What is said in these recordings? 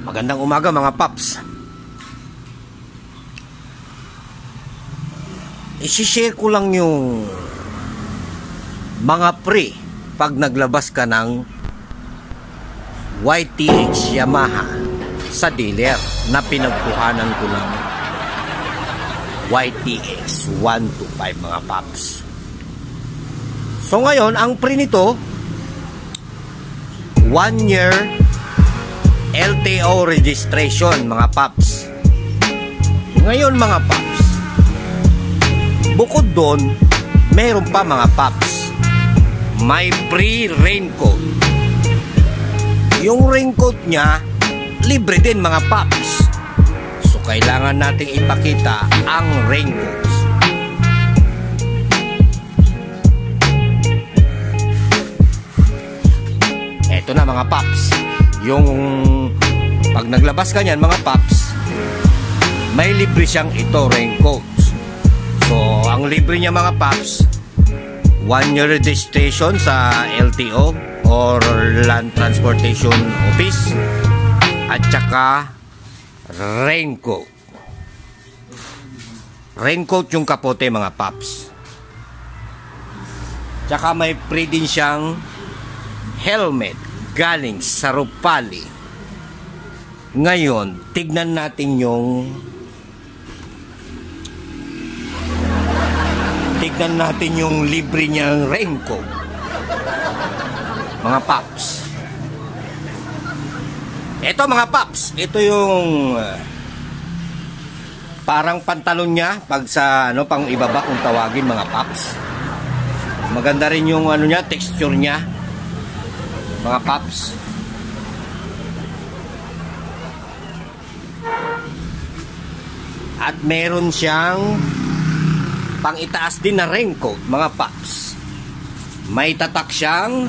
Magandang umaga mga paps. I-share ko lang yung mga pre pag naglabas ka ng YTX Yamaha sa dealer na pinagkuhanan ko ng YTX 125 mga paps. So ngayon ang pre nito 1 year LTO registration mga paps. Ngayon mga paps, bukod doon meron pa mga paps, may free raincoat. Yung raincoat nya libre din mga paps. So kailangan nating ipakita ang raincoats. Eto na mga paps, yung pag naglabas ka niyan mga paps, may libre siyang ito raincoats. So ang libre niya mga paps, 1 year registration sa LTO or Land Transportation Office, at saka raincoat. Raincoat yung kapote mga paps. Tsaka may free din siyang helmet galing sa Rupali. Ngayon, tignan natin yung libre niyang raincoat mga paps. Ito mga paps, ito yung parang pantalon niya pag sa pang ibaba kung tawagin mga paps. Maganda rin yung niya, texture niya mga paps. At meron siyang pang itaas din na raincoat mga paps. May tatak siyang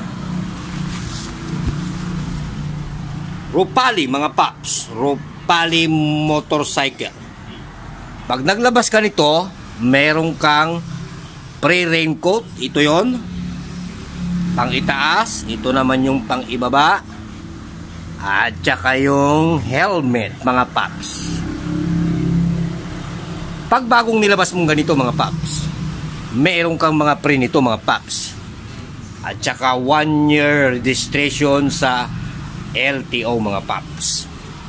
Rupali mga paps, Rupali motorcycle. Pag naglabas ka nito, meron kang pre-raincoat. Ito yon, pang itaas. Ito naman yung pang ibaba. At saka yung helmet mga paps. Pag bagong nilabas mong ganito mga paps, meron kang mga pre nito mga paps. At saka 1 year registration sa LTO mga paps.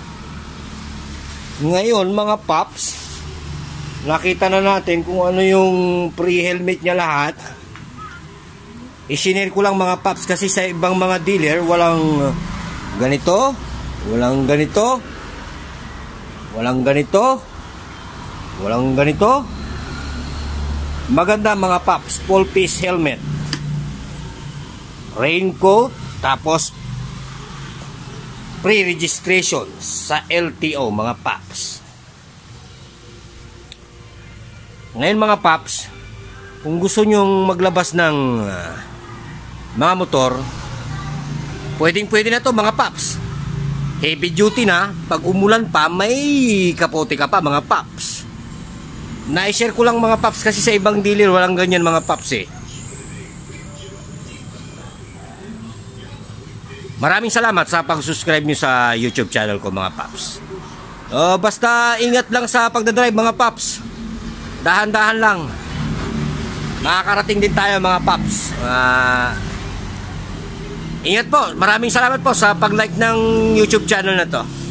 Ngayon mga paps, nakita na natin kung ano yung pre-helmet niya lahat. I-share ko lang mga paps kasi sa ibang mga dealer walang ganito, walang ganito, walang ganito, walang ganito. Maganda mga paps, full face helmet, raincoat, tapos pre-registration sa LTO mga paps. Ngayon mga paps, kung gusto nyong maglabas ng mga motor, pwedeng-pwede na to mga paps. Heavy duty na, pag umulan pa may kapote ka pa mga paps. Na-share ko lang mga paps kasi sa ibang dealer walang ganyan mga paps eh. Maraming salamat sa pag-subscribe nyo sa YouTube channel ko mga paps. Basta ingat lang sa pagdadrive mga paps. Dahan-dahan lang. Makakarating din tayo mga paps. Ingat po. Maraming salamat po sa pag-like ng YouTube channel na to.